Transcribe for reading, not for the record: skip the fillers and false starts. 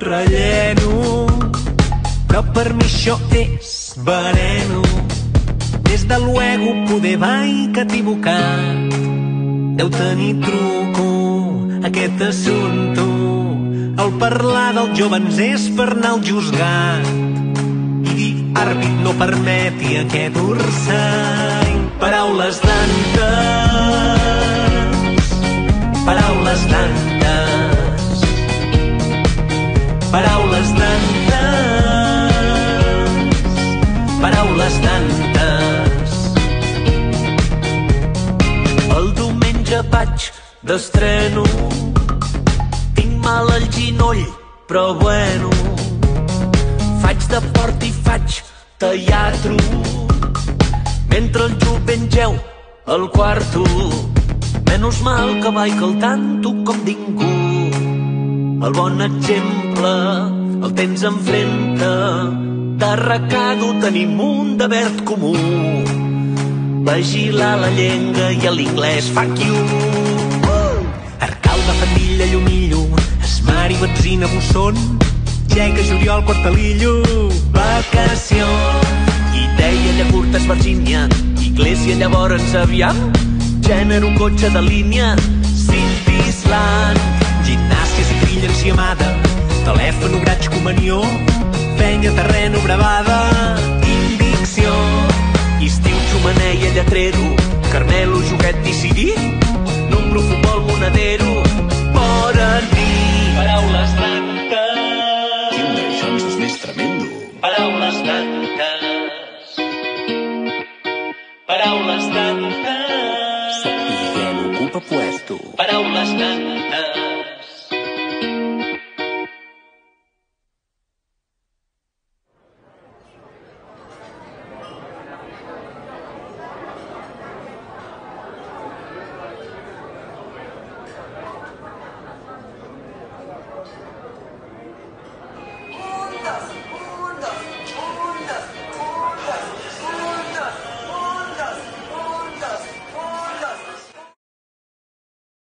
relleno, però per mi això és veneno. Des de luego poder vaig equivocar, deu tenir truco aquest assumpte. El parlar dels jovens és per anar al juzgat i dir àrbit no permeti aquest orsany. Paraules d'antes, paraules d'antes, paraules d'antes, paraules d'antes. El diumenge vaig d'estreno, tinc mal al ginoll, però bueno, faig deport i faig teatre, mentre el jovent geu al quarto. Menys mal que vaig al tanto com ningú. El bon exemple el tens enfrente, de recado tenim un deber comú: vigilar la llengua i l'inglès, fuck you. Arcalda, Fandilla, Llumillo, Esmar i Benzina, Busson, Lleca, Juliol, Quartalillo, vacació. I deia Llacurtes, Virgínia, Iglésia, llavors aviam, gènere, cotxe de línia, Cintisland, gimnàsia, Citrilla, enciamada, telèfon, graig, comunió, penya, terreno, bravada, indicció, estiu, xumeneia, lletrero, Carmelo, joguet, decidir, número, futbol, monedero,